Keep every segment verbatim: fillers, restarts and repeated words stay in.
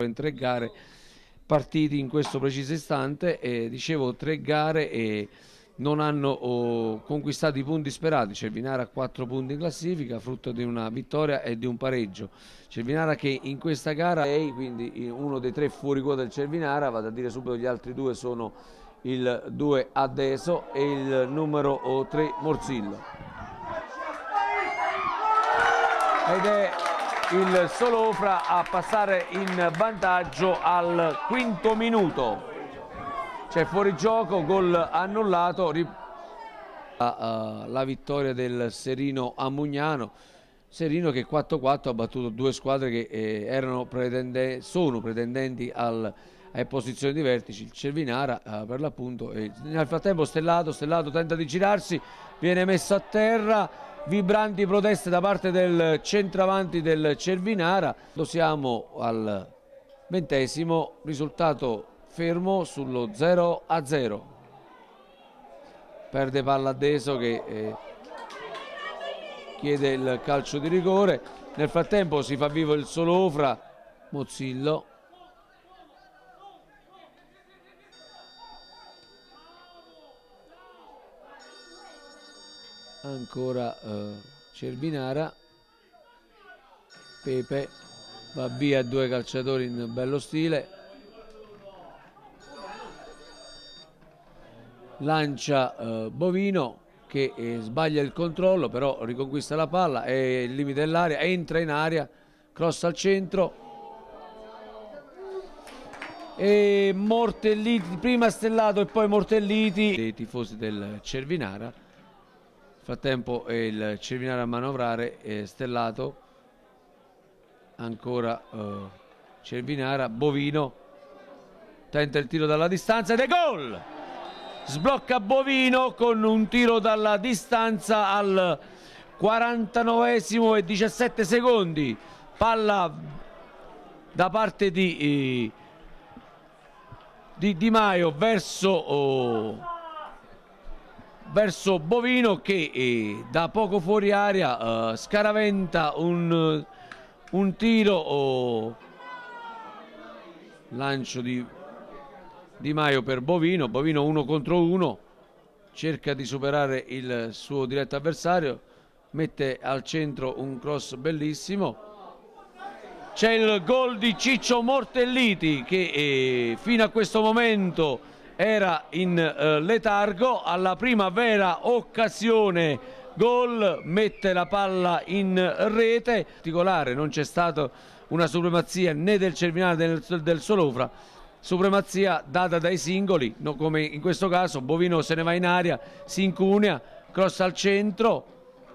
in tre gare partiti in questo preciso istante, e dicevo tre gare e non hanno oh, conquistato i punti sperati. Cervinara ha quattro punti in classifica, frutto di una vittoria e di un pareggio. Cervinara che in questa gara è quindi uno dei tre fuori quota del Cervinara, vado a dire subito gli altri due sono il due Adeso e il numero tre Morsillo. Ed è il Solofra a passare in vantaggio al quinto minuto. C'è fuorigioco, gol annullato, la, uh, la vittoria del Serino a Mugnano. Serino che quattro quattro ha battuto due squadre che eh, erano pretendenti, sono pretendenti al, alle posizioni di vertice, il Cervinara uh, per l'appunto. Nel frattempo Stellato, Stellato tenta di girarsi, viene messo a terra, vibranti proteste da parte del centravanti del Cervinara. Siamo al ventesimo, risultato fermo sullo zero a zero. Perde palla Adeso che eh, chiede il calcio di rigore. Nel frattempo si fa vivo il Solofra. Mozzillo. Ancora eh, Cervinara. Pepe va via, due calciatori in bello stile. Lancia eh, Bovino che eh, sbaglia il controllo, però riconquista la palla, è il limite dell'area, entra in area, cross al centro e Mortelliti, prima Stellato e poi Mortelliti, dei tifosi del Cervinara. Nel frattempo è il Cervinara a manovrare, è Stellato, ancora eh, Cervinara, Bovino tenta il tiro dalla distanza ed è gol! Sblocca Bovino con un tiro dalla distanza al quarantanovesimo e diciassette secondi. Palla da parte di Di, di Maio verso, oh, verso Bovino che eh, da poco fuori area eh, scaraventa un, un tiro. Oh, lancio di Di Maio per Bovino, Bovino uno contro uno, cerca di superare il suo diretto avversario, mette al centro un cross bellissimo. C'è il gol di Ciccio Mortelliti che eh, fino a questo momento era in eh, letargo. Alla prima vera occasione gol mette la palla in rete. In particolare non c'è stata una supremazia né del Cervinara né del, del Solofra, supremazia data dai singoli, no, come in questo caso. Bovino se ne va in aria, si incunea, cross al centro,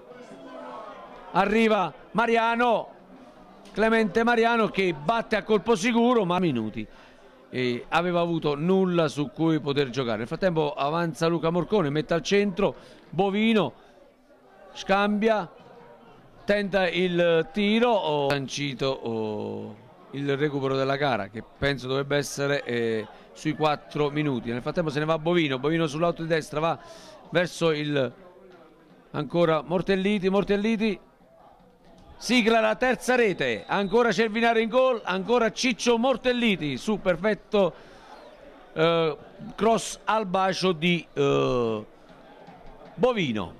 arriva Mariano, Clemente Mariano che batte a colpo sicuro, ma minuti e aveva avuto nulla su cui poter giocare. Nel frattempo avanza Luca Morcone, mette al centro, Bovino scambia, tenta il tiro, oh, sancito oh, il recupero della gara che penso dovrebbe essere eh, sui quattro minuti. Nel frattempo se ne va Bovino, Bovino sull'auto di destra va verso il ancora Mortelliti, Mortelliti sigla la terza rete, ancora Cervinara in gol, ancora Ciccio Mortelliti su perfetto eh, cross al bacio di eh, Bovino.